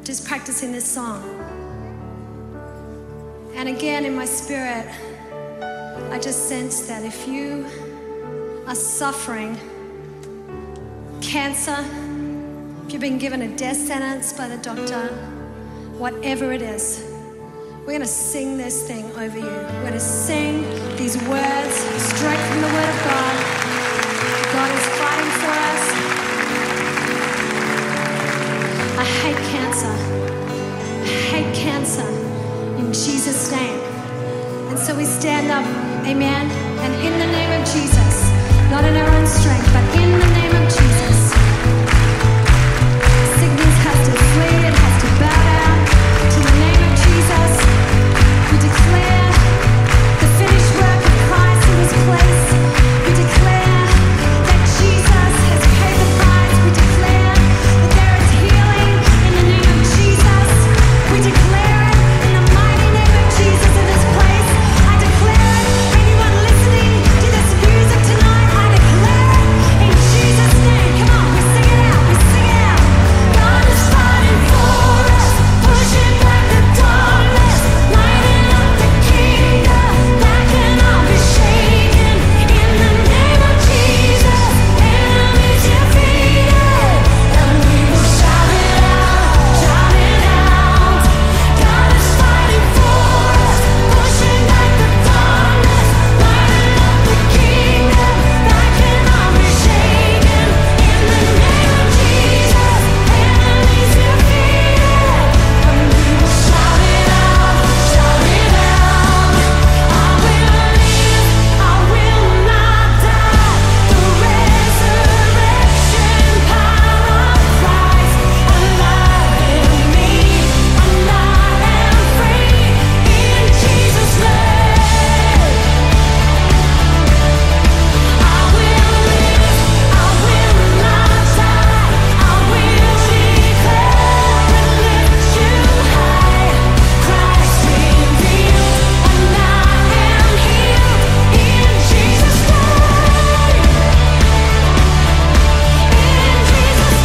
just practicing this song. And again, in my spirit, I just sense that if you are suffering cancer, if you've been given a death sentence by the doctor, whatever it is, we're going to sing this thing over you. We're going to sing these words straight from the Word of God. God is fighting for us. I hate cancer. I hate cancer in Jesus' name. And so we stand up, amen, and in the name of Jesus, not in our own strength, but in the name of Jesus, sickness has to flee, it has to bow down to the name of Jesus. We declare the finished work of Christ in this place. We declare that Jesus has paid the price. We declare that there is healing in the name of Jesus. We declare it in the mighty name of Jesus in this place. I declare it. Anyone listening to this music tonight, I declare it in Jesus' name. Come on, we sing it out. We sing it out. God is fighting for us, pushing back the darkness, lighting up the kingdom that cannot be shaken. In the name of Jesus, enemies defeated, and we will shout it out, shout it out. God is fighting for us, pushing back the darkness, lighting up the kingdom that cannot be shaken. In the name of Jesus, enemies defeated, and we will shout it out, shout it out. I will live, I will not die. The resurrection power of Christ alive in me, and I am free in Jesus' name. I will live, I will not die. I will declare and lift you high. Christ revealed, and I am healed in Jesus' name. In Jesus'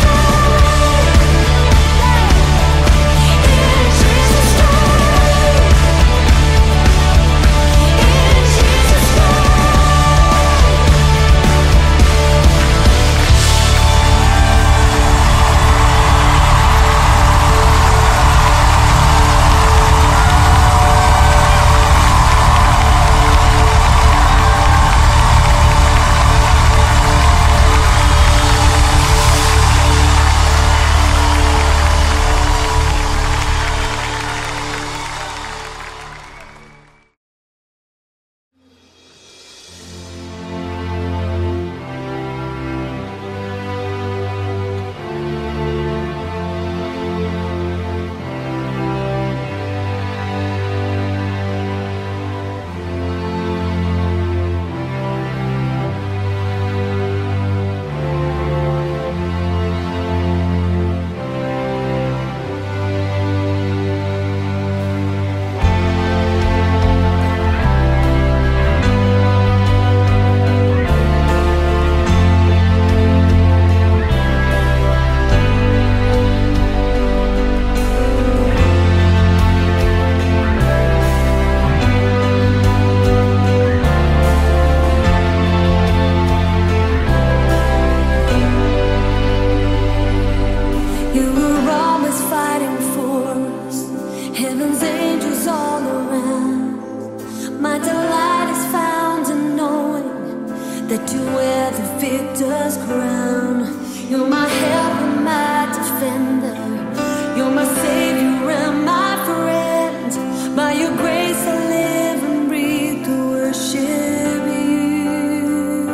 You were always fighting for us, heaven's angels all around. My delight is found in knowing that you wear the victor's crown. You're my helper, my defender, you're my savior and my friend. By your grace I live and breathe to worship you.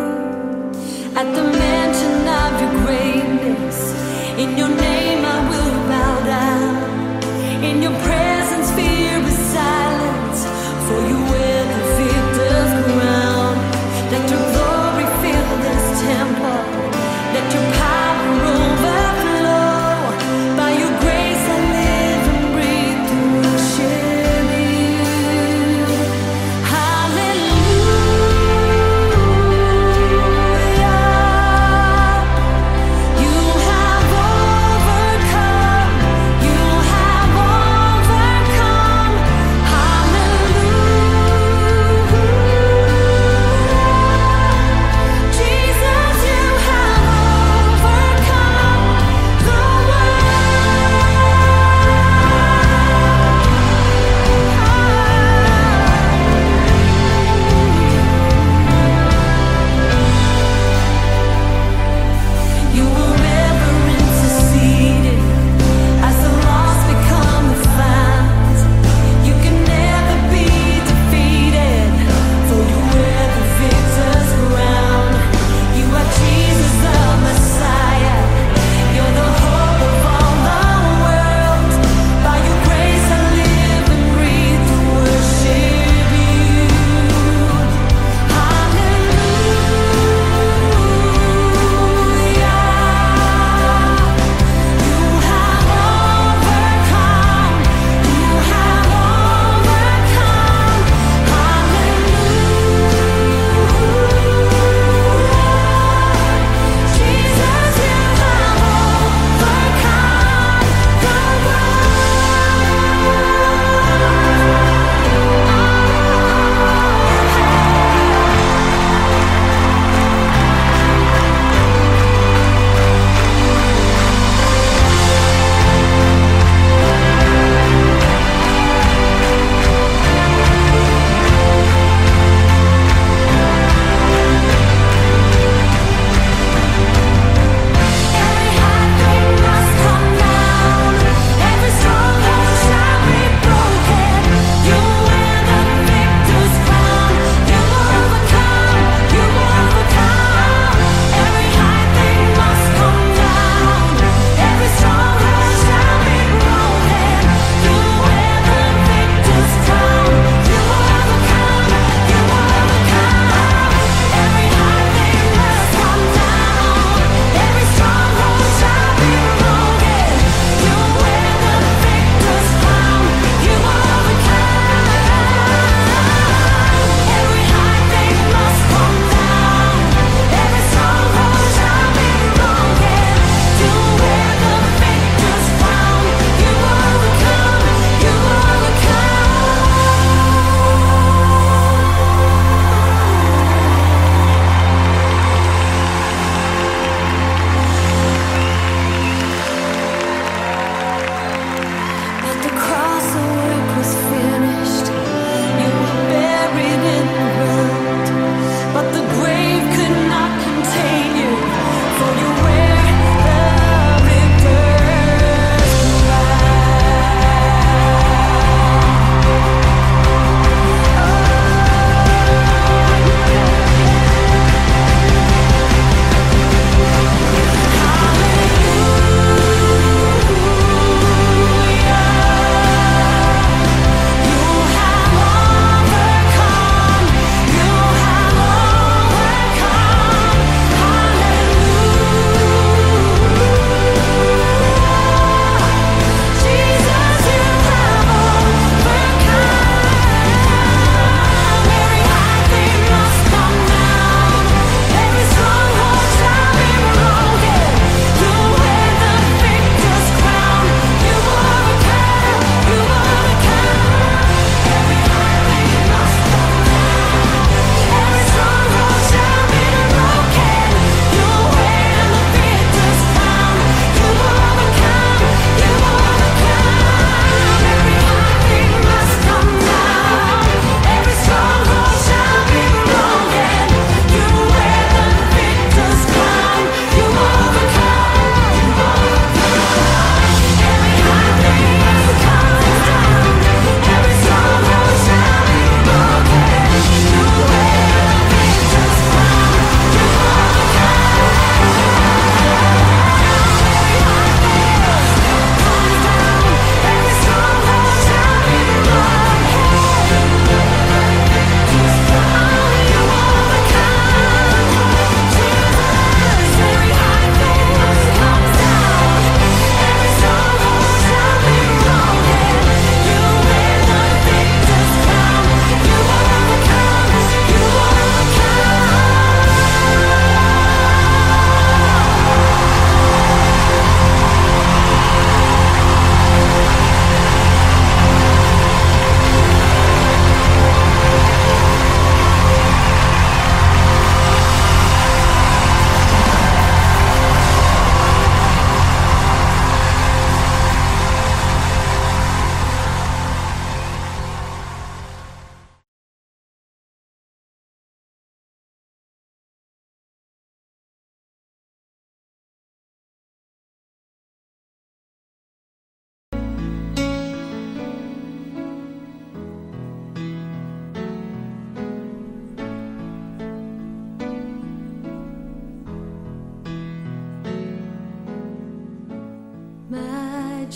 At the mention of your greatness, in your name I will bow down. In your presence fear is silence, for you wear the victor's crown. Let your glory fill this temple, let your power overflow. By your grace I live and breathe to worship you. Hallelujah. You have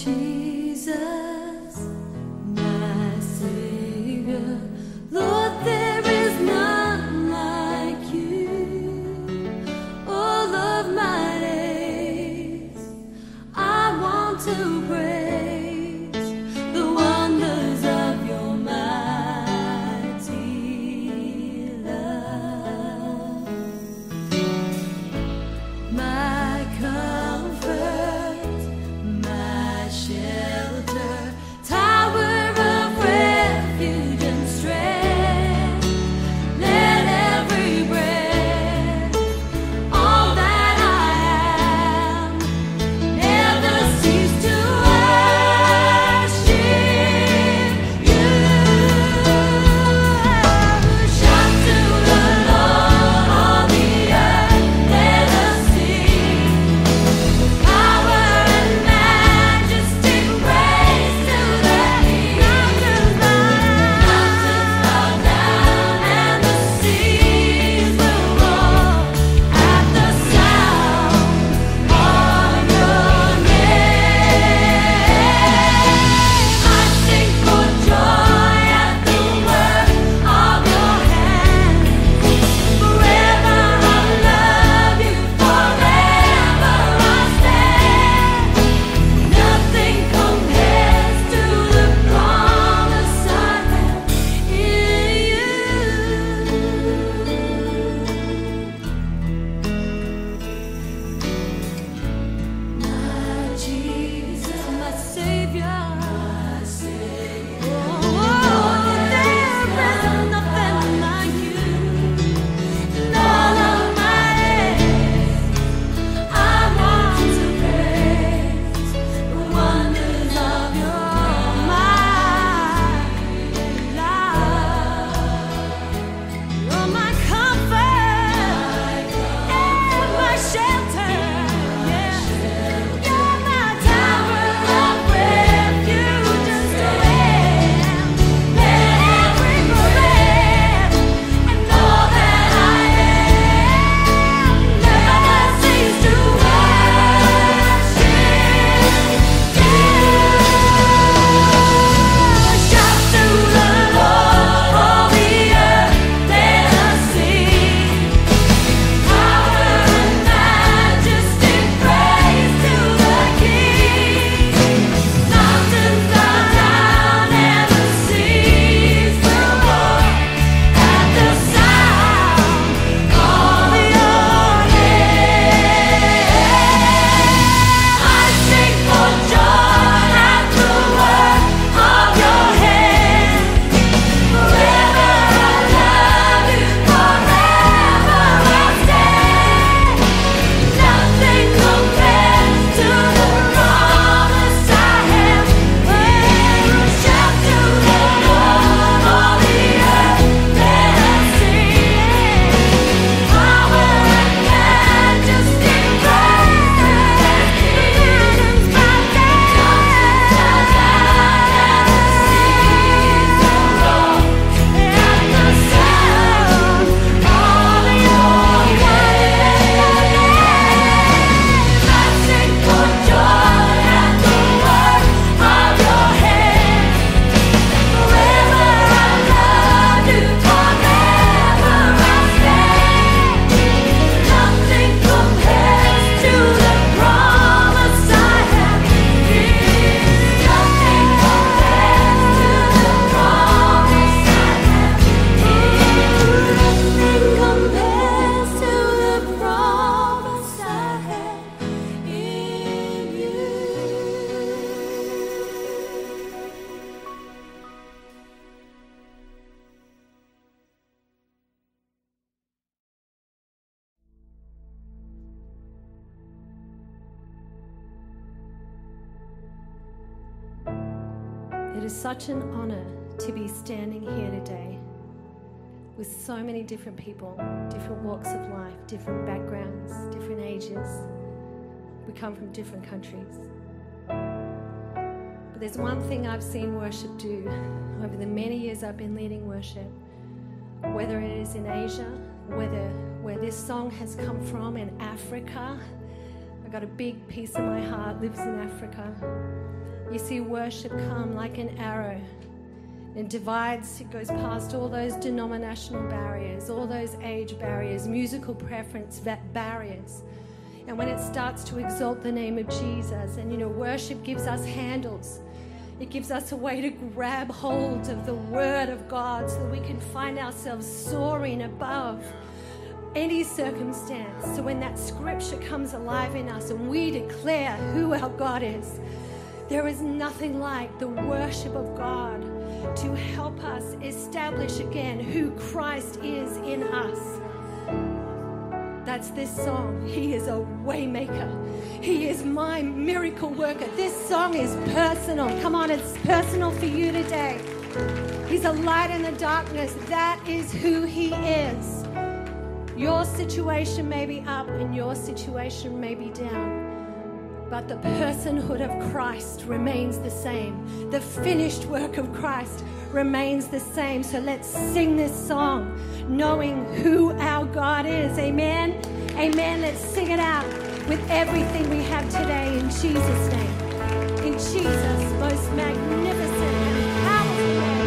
Jesus, my Savior, Lord, there is none like you. All of my days, I want to praise the wonders of your mighty love. My comfort, my shelter, tower of refuge and strength. Let every breath, all that I am, never cease to worship you. Shout to the Lord, all the earth, let us sing. Power and majesty, praise to the King. Mountains bow down, and the seas will roar at the sound of your name. I sing for joy at the work of your hands. Forever I love you, forever I stand. Nothing compares to the promise I have in you. My Jesus, my Savior, oh, there is nothing like you. In all of my days, I want to praise the wonders of your mighty love. You're my comfort and my shelter. Yeah. You're my tower of refuge and strength. Let every breath and all that I am never cease to worship you. Shout to the Lord, all the earth, let us sing. Power and majesty, praise to the King. Mountains bow down, and the seas will roar at the sound of your name. I sing for joy at the work of your hands. Forever I love you, forever I stand. Nothing compares to the promise I have. Shout to the Lord, all the earth, let us sing. Power and majesty, praise to the King. Mountains bow down, and the seas will roar at the sound of your name. I sing for joy at the work of your hands. Forever I love you, forever I stand. Nothing compares to the promise I have in you. Nothing compares to the promise I have in you. Nothing compares to the promise I have in you. It is such an honor to be standing here today with so many different people, different walks of life, different backgrounds, different ages. We come from different countries. But there's one thing I've seen worship do over the many years I've been leading worship, whether it is in Asia, where this song has come from in Africa. I got a big piece of my heart lives in Africa. You see worship come like an arrow. It divides, it goes past all those denominational barriers, all those age barriers, musical preference barriers. And when it starts to exalt the name of Jesus, and worship gives us handles. It gives us a way to grab hold of the Word of God so that we can find ourselves soaring above any circumstance. So when that scripture comes alive in us and we declare who our God is, there is nothing like the worship of God to help us establish again who Christ is in us. That's this song. He is a way maker. He is my miracle worker. This song is personal. Come on, it's personal for you today. He's a light in the darkness. That is who He is. Your situation may be up and your situation may be down, but the personhood of Christ remains the same. The finished work of Christ remains the same. So let's sing this song knowing who our God is. Amen? Amen. Let's sing it out with everything we have today in Jesus' name. In Jesus' most magnificent and powerful name.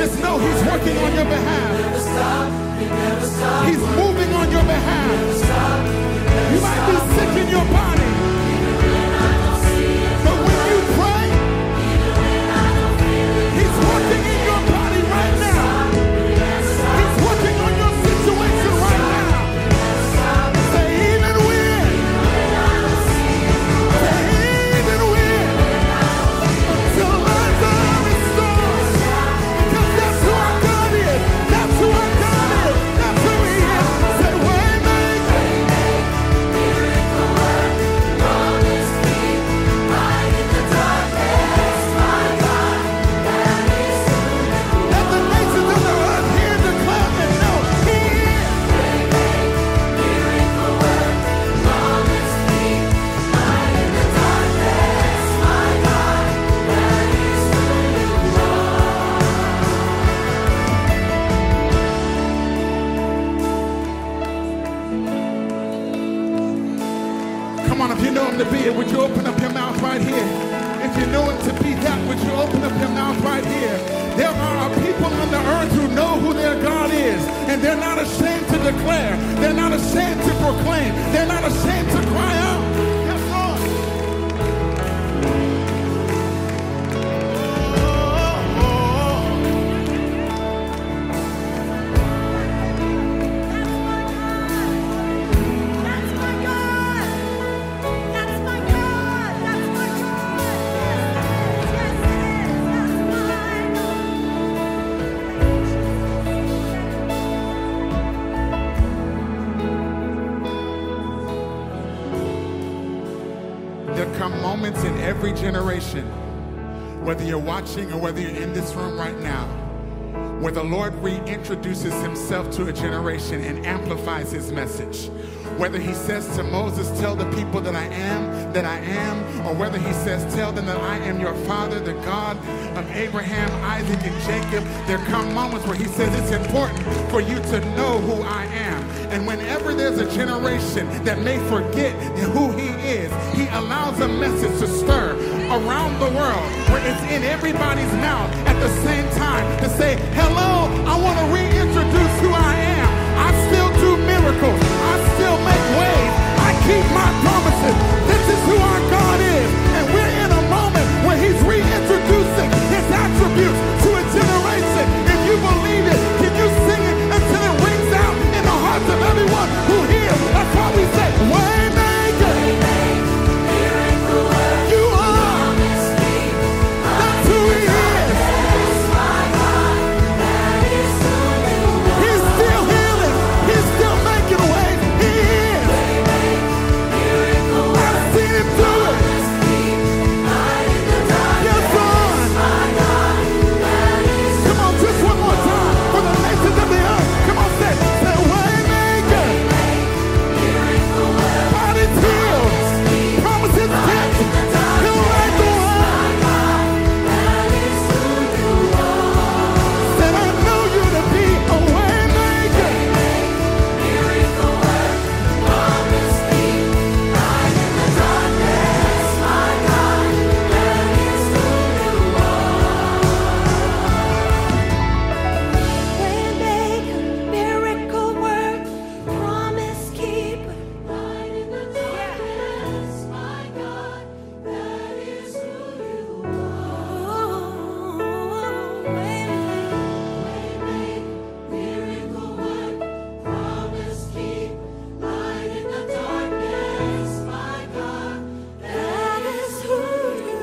Just know he's working on your behalf. He's moving on your behalf. You might be sick in your body, but when you pray, he's working in your body right now. He's working on your situation right now. Say even when. Say even when. Till lives are restored. Because that's who our God is. That's who our God is. That's who he is. Say waymaker. Let the nations of the earth hear and declare and know he is. Come on, if you know him to be it, would you open up your mouth right here? If you know him to be that, would you open up your mouth right here? There are people on the earth who know who their God is, and they're not ashamed to declare. They're not ashamed to proclaim. They're not ashamed to cry out. Yes, Lord. That's my God. That's my God. That's my God. Yes, it is. That's There come moments in every generation, whether you're watching or whether you're in this room right now, where the Lord reintroduces himself to a generation and amplifies his message. Whether he says to Moses, tell the people that I am, or whether he says, tell them that I am your father, the God of Abraham, Isaac, and Jacob. There come moments where he says it's important for you to know who I am. And whenever there's a generation that may forget who he is, he allows a message to stir around the world where it's in everybody's mouth at the same time to say, hello, I want to reintroduce who I am. I still do miracles. I still make ways. I keep my promises. This is who our God is. And we're in a moment where he's reintroducing his attributes to a generation. If you believe it, can you sing it until it rings out in the hearts of everyone who hears? That's why we say, waymaker. You are. That's who he is. He's still healing. He's still making ways. He is. I've seen him do it. Yes, Lord. Come on, just one more time for the nations of the earth. Come on, say waymaker. Bodies healed. Promises kept. He'll make the way. Said I know you to be a waymaker. Waymaker, miracle work, promise keeper, light in the darkness, my God, that is who you are. Waymaker, miracle work, promise keeper, light in the darkness, my God, that is who you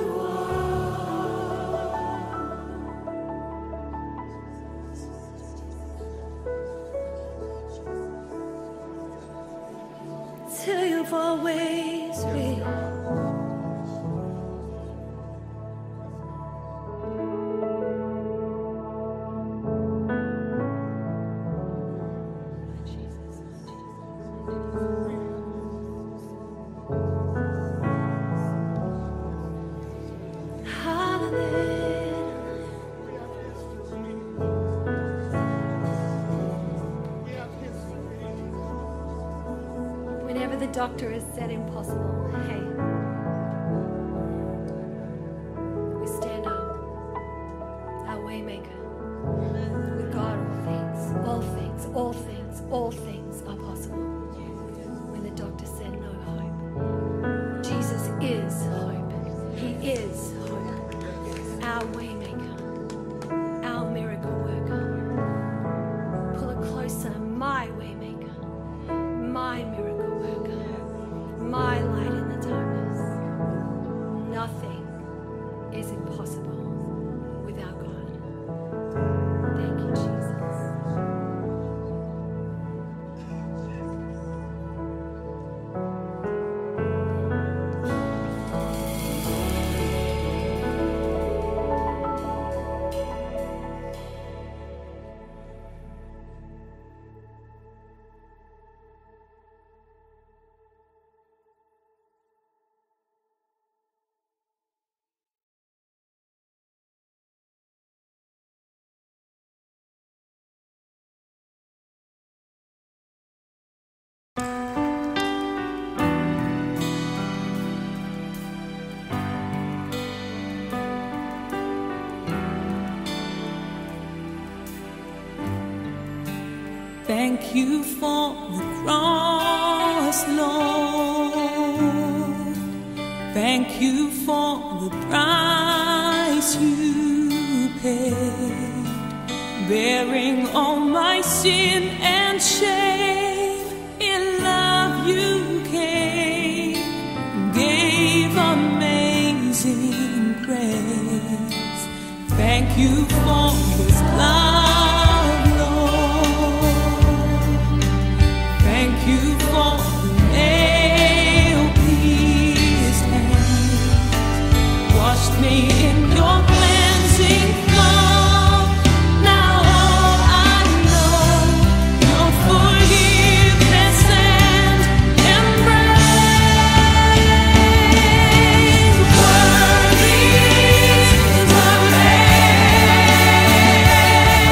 are. Till you've always been. Whenever the doctor has said impossible, hey, we stand up, our waymaker. our waymaker, our miracle worker. Pull it closer, my waymaker, my miracle worker, my light in the darkness. Nothing is impossible with our God. Thank you, Jesus. Thank you for the cross, Lord. Thank you for the price you paid, bearing all my sin and shame. In love you came, gave amazing grace. Thank you for this love. Thank you for the nail-pierced hands, washed me in your cleansing flow. Now all I know, your forgiveness and embrace. Worthy is the Lamb.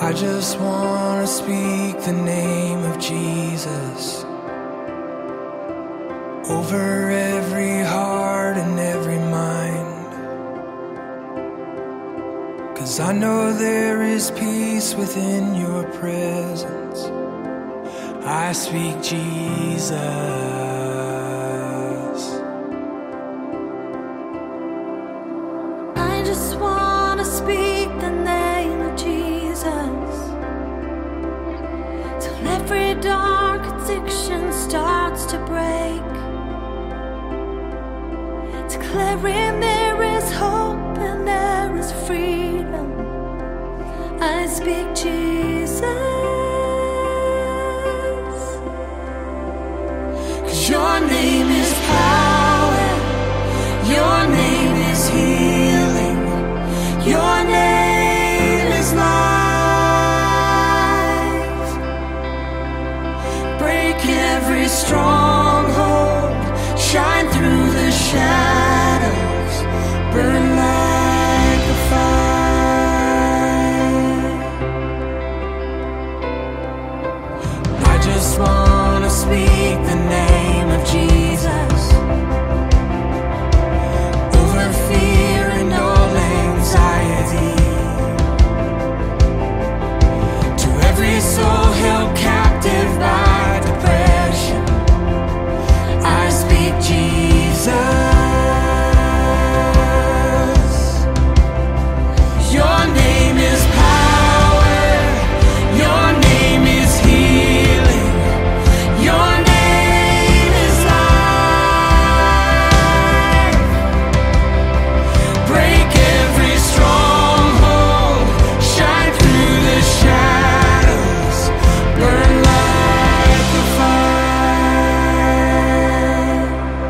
I just want to speak the name of Jesus over every heart and every mind. 'Cause I know there is peace within your presence. I speak Jesus. I just want to speak the name of Jesus till every dark addiction starts to break, declaring there is hope and there is freedom. I speak Jesus. 'Cause your name is power, your name is healing, your name is life. Break every stronghold, shine through the shadows, burn like a fire. I just want to speak the name of Jesus over fear and all anxiety, to every soul held captive by depression. I speak Jesus. Your name is power, your name is healing, your name is life. Break every stronghold, shine through the shadows, burn like a fire.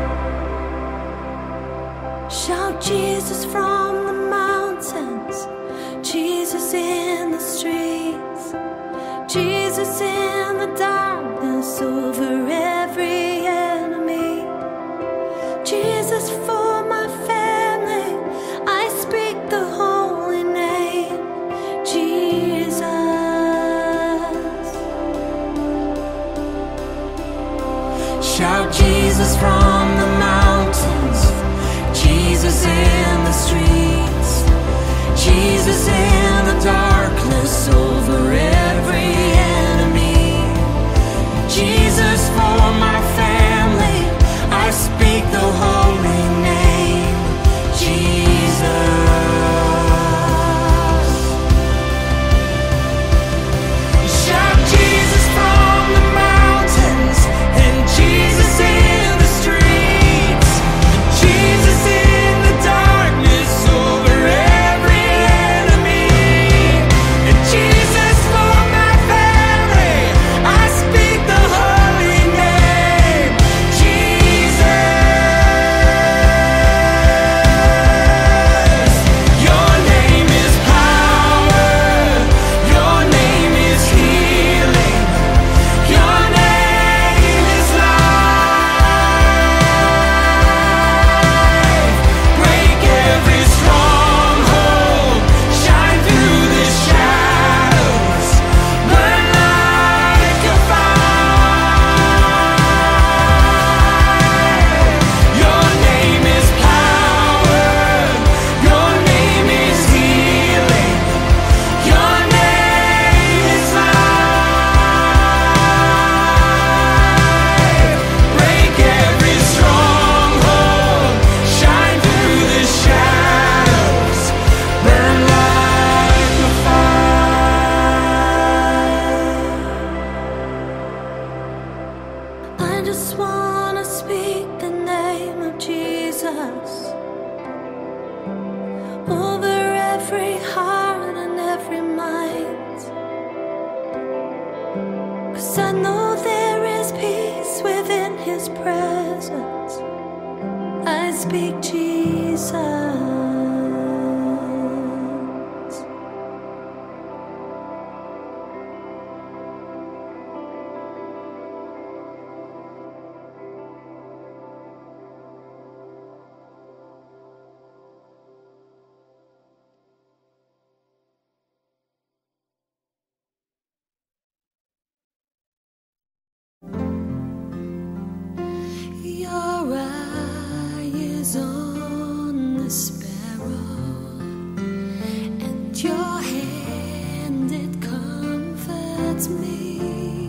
Shout Jesus from the mountains, Jesus in the streets, Jesus in the darkness over every enemy, Jesus for my family. I speak the holy name, Jesus. Shout Jesus from the mountains, Jesus in the streets, Jesus in the darkness over every enemy, Jesus for my family. I speak the holy name, Jesus. Shout Jesus from the mountains and Jesus in the streets, Jesus in the darkness over every enemy, and Jesus for my family. I speak the holy name, Jesus. Your name is power, your name is healing, your name is life. Break every stronghold, shine through the shadows, burn like a fire. Your name is power, your name is healing, your name is life. Break every stronghold, shine through the shadows, burn like a fire. I just want to speak the name of Jesus over every heart and every mind. 'Cause I know there is peace within His presence. I speak Jesus. me.